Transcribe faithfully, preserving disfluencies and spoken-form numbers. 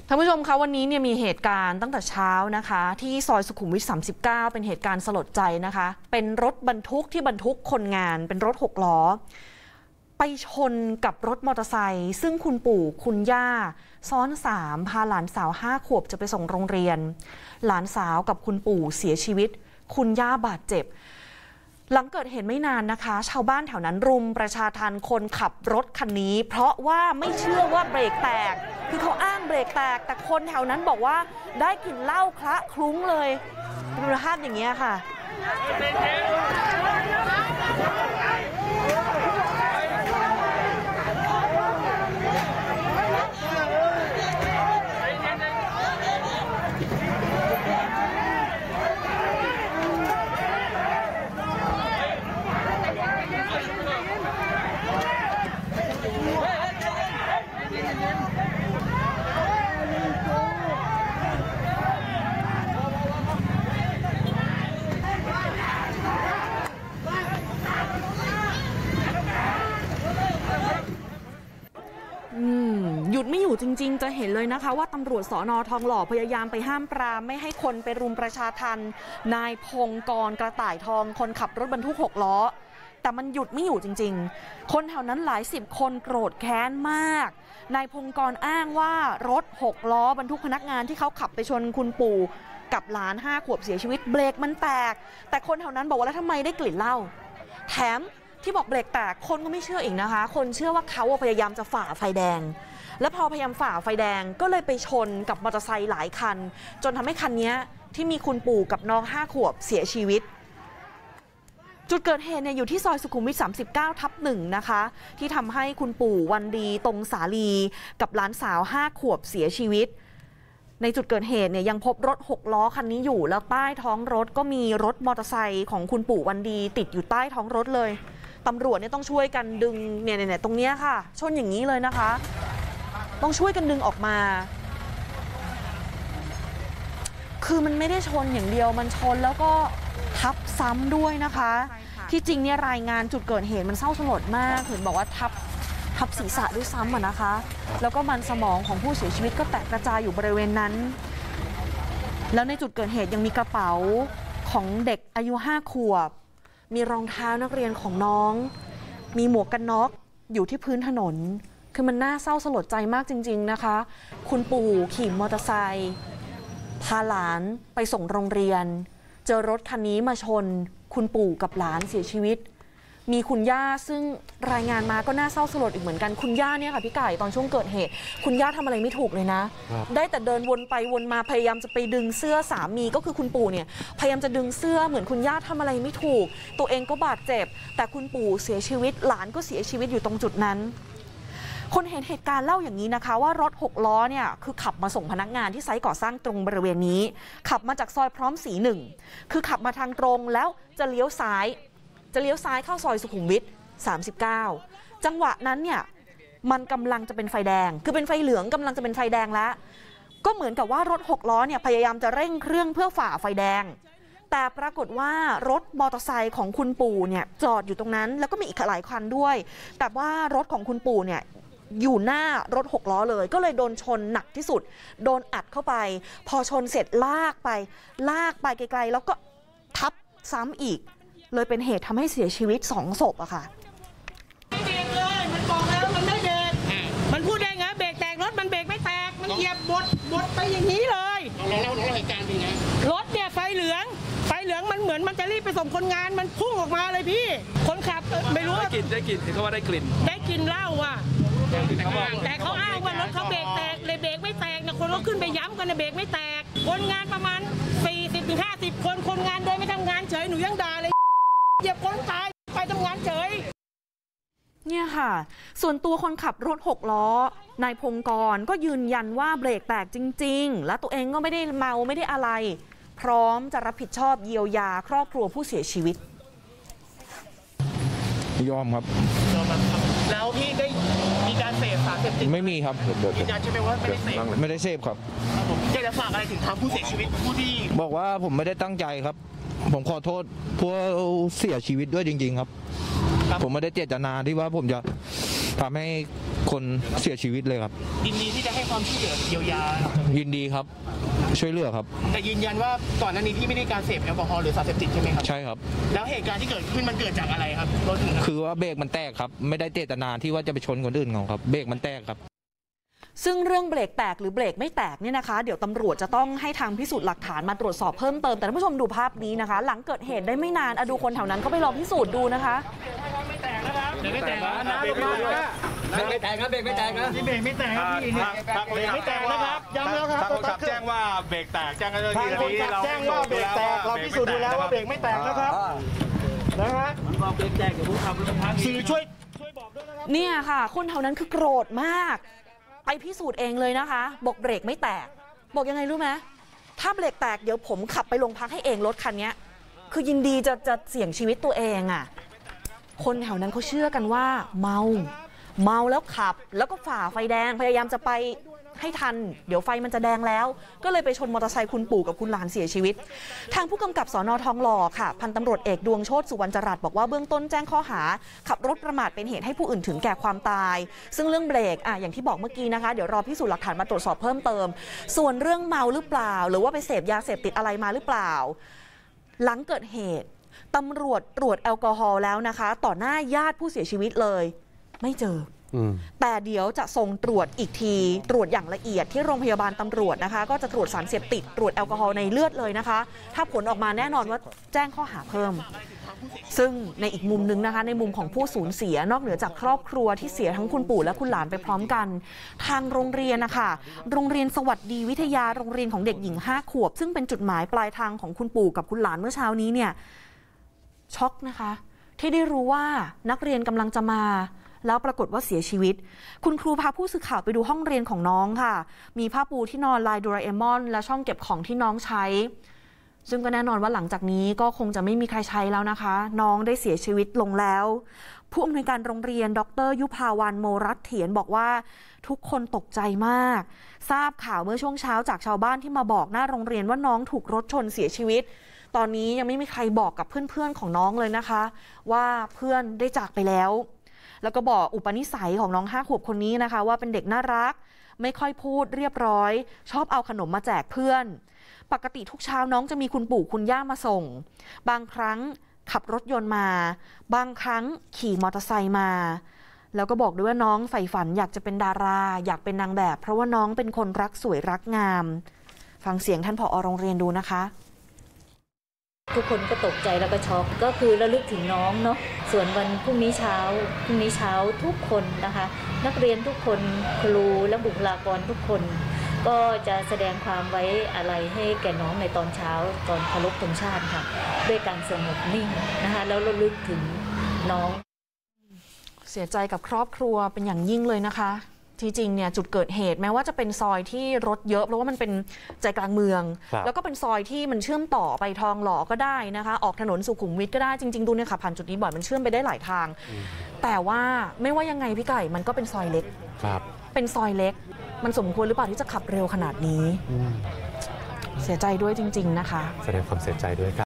ท่านผู้ชมคะวันนี้เนี่ยมีเหตุการณ์ตั้งแต่เช้านะคะที่ซอยสุขุมวิทสามสิบเก้าเป็นเหตุการณ์สลดใจนะคะเป็นรถบรรทุกที่บรรทุกคนงานเป็นรถหกล้อไปชนกับรถมอเตอร์ไซค์ซึ่งคุณปู่คุณย่าซ้อนสามพาหลานสาวห้าขวบจะไปส่งโรงเรียนหลานสาวกับคุณปู่เสียชีวิตคุณย่าบาดเจ็บหลังเกิดเหตุไม่นานนะคะชาวบ้านแถวนั้นรุมประชาทัณฑ์คนขับรถคันนี้เพราะว่าไม่เชื่อว่าเบรกแตกคือเขาอ้างเบรกแตกแต่คนแถวนั้นบอกว่าได้กลิ่นเหล้าคละคลุ้งเลยดูภาพอย่างเงี้ยค่ะหยุดไม่อยู่จริงๆจะเห็นเลยนะคะว่าตำรวจสน.ทองหล่อพยายามไปห้ามปรามไม่ให้คนไปรุมประชาทัณฑ์นายพงกรกระต่ายทองคนขับรถบรรทุกหกล้อแต่มันหยุดไม่อยู่จริงๆคนแถวนั้นหลายสิบคนโกรธแค้นมากนายพงกรอ้างว่ารถหกล้อบรรทุกพนักงานที่เขาขับไปชนคุณปู่กับหลานห้าขวบเสียชีวิตเบรกมันแตกแต่คนแถวนั้นบอกว่าแล้วทำไมได้กลิ่นเหล้าแถมที่บอกเบรกแตกคนก็ไม่เชื่ออีกนะคะคนเชื่อว่าเขาพยายามจะฝ่าไฟแดงแล้วพอพยายามฝ่าไฟแดงก็เลยไปชนกับมอเตอร์ไซค์หลายคันจนทำให้คันนี้ที่มีคุณปู่กับน้องห้าขวบเสียชีวิตจุดเกิดเหตุเนี่ยอยู่ที่ซอยสุขุมวิทสามสิบเก้าทับหนึ่งนะคะที่ทำให้คุณปู่วันดีตรงสาลีกับหลานสาวห้าขวบเสียชีวิตในจุดเกิดเหตุเนี่ยยังพบรถหกล้อคันนี้อยู่แล้วใต้ท้องรถก็มีรถมอเตอร์ไซค์ของคุณปู่วันดีติดอยู่ใต้ท้องรถเลยตำรวจเนี่ยต้องช่วยกันดึงเนี่ยเนี่ยตรงนี้ค่ะชนอย่างนี้เลยนะคะต้องช่วยกันดึงออกมาคือมันไม่ได้ชนอย่างเดียวมันชนแล้วก็ทับซ้ำด้วยนะคะที่จริงเนี่ยรายงานจุดเกิดเหตุมันเศร้าสลดมากถึงบอกว่าทับทับศีรษะด้วยซ้ำอ่ะนะคะแล้วก็มันสมองของผู้เสียชีวิตก็แตกกระจายอยู่บริเวณนั้นแล้วในจุดเกิดเหตุยังมีกระเป๋าของเด็กอายุห้าขวบมีรองเท้านักเรียนของน้องมีหมวกกันน็อกอยู่ที่พื้นถนนคือมันน่าเศร้าสลดใจมากจริงๆนะคะคุณปู่ขี่มอเตอร์ไซค์พาหลานไปส่งโรงเรียนเจอรถคันนี้มาชนคุณปู่กับหลานเสียชีวิตมีคุณย่าซึ่งรายงานมาก็น่าเศร้าสลดอีกเหมือนกันคุณย่าเนี่ยค่ะพี่ไก่ตอนช่วงเกิดเหตุคุณย่าทำอะไรไม่ถูกเลยนะได้แต่เดินวนไปวนมาพยายามจะไปดึงเสื้อสามีก็คือคุณปู่เนี่ยพยายามจะดึงเสื้อเหมือนคุณย่าทำอะไรไม่ถูกตัวเองก็บาดเจ็บแต่คุณปู่เสียชีวิตหลานก็เสียชีวิตอยู่ตรงจุดนั้นคนเห็นเหตุการณ์เล่าอย่างนี้นะคะว่ารถหกล้อเนี่ยคือขับมาส่งพนักงานที่ไซต์ก่อสร้างตรงบริเวณนี้ขับมาจากซอยพร้อมศรีหนึ่งคือขับมาทางตรงแล้วจะเลี้ยวซ้ายจะเลี้ยวซ้ายเข้าซอยสุขุมวิทสามสิบเก้าจังหวะนั้นเนี่ยมันกำลังจะเป็นไฟแดงคือเป็นไฟเหลืองกำลังจะเป็นไฟแดงแล้วก็เหมือนกับว่ารถหกล้อเนี่ยพยายามจะเร่งเครื่องเพื่อฝ่าไฟแดงแต่ปรากฏว่ารถมอเตอร์ไซค์ของคุณปู่เนี่ยจอดอยู่ตรงนั้นแล้วก็มีอีกหลายคันด้วยแต่ว่ารถของคุณปู่เนี่ยอยู่หน้ารถหกล้อเลยก็เลยโดนชนหนักที่สุดโดนอัดเข้าไปพอชนเสร็จลากไปลากไปไกลๆแล้วก็ทับซ้ำอีกเลยเป็นเหตุทำให้เสียชีวิตสองศพอะค่ะไม่เบรกเลยมันบอกแล้วมันไม่เบรกมันพูดได้ไงเบรกแตกรถมันเบรกไม่แตกมันเหยียบบดบดไปอย่างนี้เลยเราเล่าเราเล่าเหตุการณ์ดีนะรถเนี่ยไฟเหลืองไฟเหลืองมันเหมือนมันจะรีบไปส่งคนงานมันพุ่งออกมาเลยพี่คนขับไม่รู้ได้กลิ่นได้กลิ่นเขาว่าได้กลิ่นได้กลิ่นเหล้าว่ะแต่เขาอ้างว่ารถเขาเบรกแตกเลยเบรกไม่แตกนะคนก็ขึ้นไปย้ำกันนะเบรกไม่แตกคนงานประมาณสี่สิบถึงห้าสิบคนคนงานเดินไม่ทำงานเฉยหนูยังด่าเลยเหยียบคนตายไปทำงานเฉยเนี่ยค่ะส่วนตัวคนขับรถหกล้อนายพงกรก็ยืนยันว่าเบรกแตกจริงๆและตัวเองก็ไม่ได้เมาไม่ได้อะไรพร้อมจะรับผิดชอบเยียวยาครอบครัวผู้เสียชีวิตยอมครับแล้วพี่ได้มีการเสพสารเสพติดไม่มีครับยืนยันใช่ไหมว่าไม่ได้เสพไม่ได้เสพครับผมอยากจะฝากอะไรถึงทางผู้เสียชีวิตผู้ที่บอกว่าผมไม่ได้ตั้งใจครับผมขอโทษผู้เสียชีวิตด้วยจริงๆครับผมไม่ได้เจตนาที่ว่าผมจะทำให้คนเสียชีวิตเลยครับยินดีที่จะให้ความช่วยเหลือเยียวยายินดีครับช่วยเหลือครับแต่ยืนยันว่าก่อนหน้านี้พี่ไม่ได้การเสพแอลกอฮอล์หรือสารเสพติดใช่ไหมครับใช่ครับแล้วเหตุการณ์ที่เกิดขึ้นมันเกิดจากอะไรครับรถถึงคือว่าเบรกมันแตกครับไม่ได้เจตนาที่ว่าจะไปชนคนอื่นเขาครับเบรกมันแตกครับซึ่งเรื่องเบรกแตกหรือเบรกไม่แตกเนี่ยนะคะเดี๋ยวตำรวจจะต้องให้ทางพิสูจน์หลักฐานมาตรวจสอบเพิ่มเติมแต่ท่านผู้ชมดูภาพนี้นะคะ หลังเกิดเหตุได้ไม่นานอะดูคนแถวนั้นเขาไปรอพิสูจน์ดูนะคะเบรกไม่แตกนะนะลงมาเบรกไม่แตกนะเบรกไม่แตกนะนี่เบรกไม่แตกครับพี่นี่เบรกไม่แตกนะครับย้ำแล้วครับทางคนขับแจ้งว่าเบรกแตกแจ้งเจ้าหน้าที่ทางคนขับแจ้งว่าเบรกแตกเราพิสูจน์ดูแล้วว่าเบรกไม่แตกนะครับนะฮะเบรกแตกกับผู้ขับรถทางสื่อช่วยช่วยบอกด้วยนะครับเนี่ยค่ะคนแถวนั้นคือโกรธมากไปพิสูจน์เองเลยนะคะบอกเบรกไม่แตกบอกยังไงรู้ไหมถ้าเบรกแตกเดี๋ยวผมขับไปโรงพักให้เองรถคันนี้คือยินดีจะจะเสี่ยงชีวิตตัวเองอ่ะคนแถวนั้นเขาเชื่อกันว่าเมาเมาแล้วขับแล้วก็ฝ่าไฟแดงพยายามจะไปให้ทันเดี๋ยวไฟมันจะแดงแล้วก็เลยไปชนมอเตอร์ไซค์คุณปู่กับคุณหลานเสียชีวิตทางผู้กำกับสน.ทองหล่อค่ะพันตำรวจเอกดวงโชติสุวรรณจรัสบอกว่าเบื้องต้นแจ้งข้อหาขับรถประมาทเป็นเหตุให้ผู้อื่นถึงแก่ความตายซึ่งเรื่องเบรกอ่ะอย่างที่บอกเมื่อกี้นะคะเดี๋ยวรอพิสูจน์หลักฐานมาตรวจสอบเพิ่มเติมส่วนเรื่องเมาหรือเปล่าหรือว่าไปเสพยาเสพติดอะไรมาหรือเปล่าหลังเกิดเหตุตำรวจตรวจแอลกอฮอล์แล้วนะคะต่อหน้าญาติผู้เสียชีวิตเลยไม่เจอแต่เดี๋ยวจะส่งตรวจอีกทีตรวจอย่างละเอียดที่โรงพยาบาลตำรวจนะคะก็จะตรวจสารเสพติดตรวจแอลกอฮอล์ในเลือดเลยนะคะถ้าผลออกมาแน่นอนว่าแจ้งข้อหาเพิ่มซึ่งในอีกมุมนึงนะคะในมุมของผู้สูญเสียนอกเหนือจากครอบครัวที่เสียทั้งคุณปู่และคุณหลานไปพร้อมกันทางโรงเรียนนะคะโรงเรียนสวัสดีวิทยาโรงเรียนของเด็กหญิงห้าขวบซึ่งเป็นจุดหมายปลายทางของคุณปู่กับคุณหลานเมื่อเช้านี้เนี่ยช็อกนะคะที่ได้รู้ว่านักเรียนกำลังจะมาแล้วปรากฏว่าเสียชีวิตคุณครูพาผู้สื่อข่าวไปดูห้องเรียนของน้องค่ะมีผ้าปูที่นอนลายโดราเอมอนและช่องเก็บของที่น้องใช้ซึ่งก็แน่นอนว่าหลังจากนี้ก็คงจะไม่มีใครใช้แล้วนะคะน้องได้เสียชีวิตลงแล้วผู้อำนวยการโรงเรียนดรยุภาวรรณโมรัตเถียนบอกว่าทุกคนตกใจมากทราบข่าวเมื่อช่วงเช้าจากชาวบ้านที่มาบอกหน้าโรงเรียนว่าน้องถูกรถชนเสียชีวิตตอนนี้ยังไม่มีใครบอกกับเพื่อนๆของน้องเลยนะคะว่าเพื่อนได้จากไปแล้วแล้วก็บอกอุปนิสัยของน้องห้าขวบคนนี้นะคะว่าเป็นเด็กน่ารักไม่ค่อยพูดเรียบร้อยชอบเอาขนมมาแจกเพื่อนปกติทุกเช้าน้องจะมีคุณปู่คุณย่ามาส่งบางครั้งขับรถยนต์มาบางครั้งขี่มอเตอร์ไซค์มาแล้วก็บอกด้วยว่าน้องใฝ่ฝันอยากจะเป็นดาราอยากเป็นนางแบบเพราะว่าน้องเป็นคนรักสวยรักงามฟังเสียงท่านผอ.โรงเรียนดูนะคะทุกคนก็ตกใจแล้วก็ช็อกก็คือระลึกถึงน้องเนาะส่วนวันพรุ่งนี้เช้าพรุ่งนี้เช้าทุกคนนะคะนักเรียนทุกคนครูและบุคลากรทุกคนก็จะแสดงความไว้อาลัยให้แก่น้องในตอนเช้าตอนเคารพธงชาติค่ะด้วยการสงบนิ่งนะคะแล้วระลึกถึงน้องเสียใจกับครอบครัวเป็นอย่างยิ่งเลยนะคะที่จริงเนี่ยจุดเกิดเหตุแม้ว่าจะเป็นซอยที่รถเยอะเพราะว่ามันเป็นใจกลางเมืองแล้วก็เป็นซอยที่มันเชื่อมต่อไปทองหล่อก็ได้นะคะออกถนนสุขุมวิทก็ได้จริงๆดูเนี่ยค่ะผ่านจุดนี้บ่อยมันเชื่อมไปได้หลายทางแต่ว่าไม่ว่ายังไงพี่ไก่มันก็เป็นซอยเล็กเป็นซอยเล็กมันสมควรหรือเปล่าที่จะขับเร็วขนาดนี้เสียใจด้วยจริงๆนะคะแสดงความเสียใจด้วยครับ